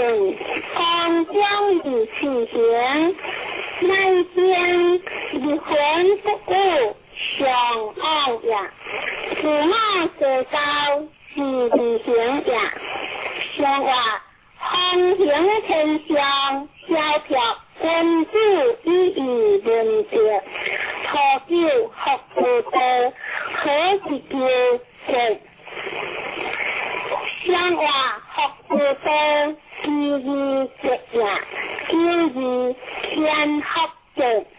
情，光将以此行，乃将离魂不顾，上岸也。驸马所高是离行也。上话航行天上，萧条君主以义论者，托酒合不得，何以叫食？上话合不得，其义直也，叫义天合着。